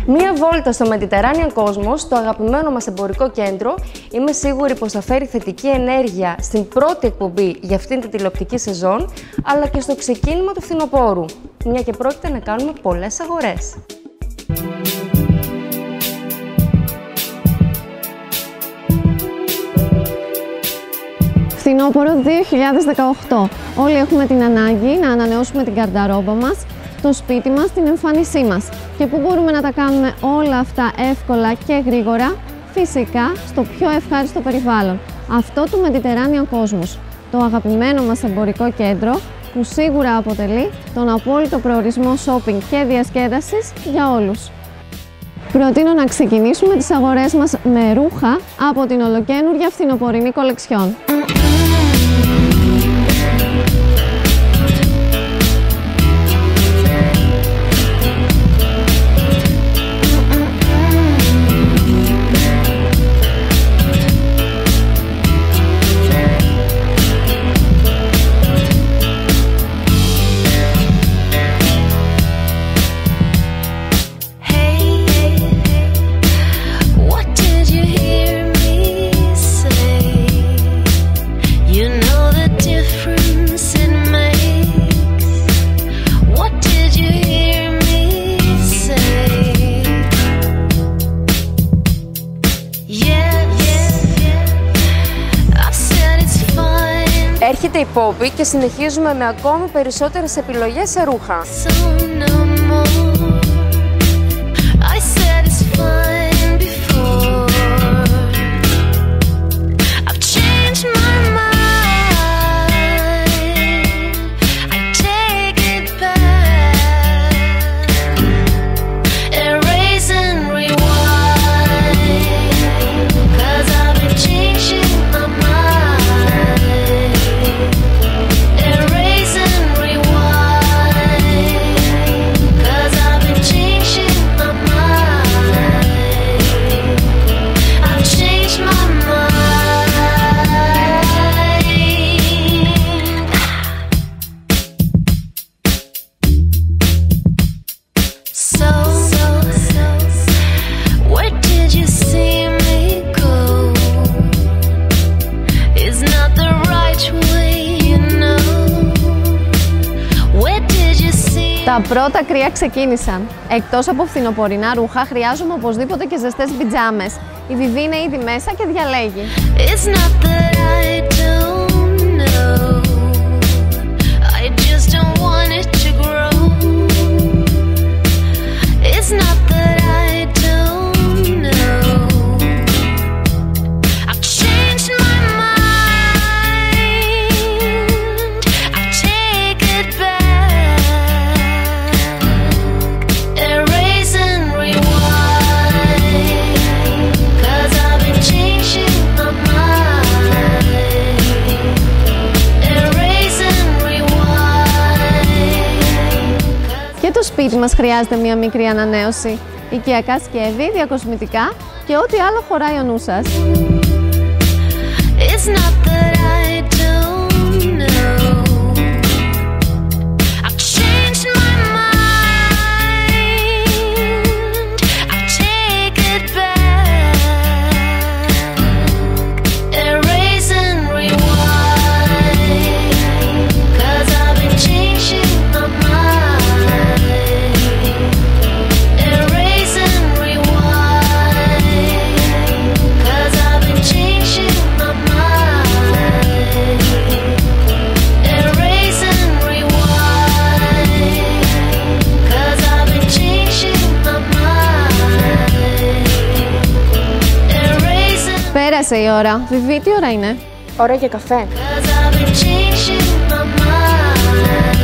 Μία βόλτα στο Mediterranean Cosmos, το αγαπημένο μας εμπορικό κέντρο, είμαι σίγουρη πως θα φέρει θετική ενέργεια στην πρώτη εκπομπή για αυτήν την τηλεοπτική σεζόν, αλλά και στο ξεκίνημα του φθινοπόρου, μια και πρόκειται να κάνουμε πολλές αγορές. Φθινόπωρο 2018. Όλοι έχουμε την ανάγκη να ανανεώσουμε την γκαρνταρόμπα μας, το σπίτι μας, την εμφάνισή μας. Και πού μπορούμε να τα κάνουμε όλα αυτά εύκολα και γρήγορα? Φυσικά στο πιο ευχάριστο περιβάλλον, αυτό του Mediterranean Cosmos, το αγαπημένο μας εμπορικό κέντρο που σίγουρα αποτελεί τον απόλυτο προορισμό shopping και διασκέδασης για όλους. Προτείνω να ξεκινήσουμε τις αγορές μας με ρούχα από την ολοκαίνουργια φθινοπορεινή κολεξιόν. Έρχεται η Poppy και συνεχίζουμε με ακόμη περισσότερες επιλογές σε ρούχα. Τα πρώτα κρύα ξεκίνησαν. Εκτός από φθινοπορεινά ρούχα, χρειάζομαι οπωσδήποτε και ζεστές πιτζάμες. Η Vivi είναι ήδη μέσα και διαλέγει. Το σπίτι μας χρειάζεται μία μικρή ανανέωση. Οικιακά σκεύη, διακοσμητικά και ό,τι άλλο χωράει ο νους σας. Πέρασε η ώρα. Vivi, τι ώρα είναι? Ώρα για καφέ.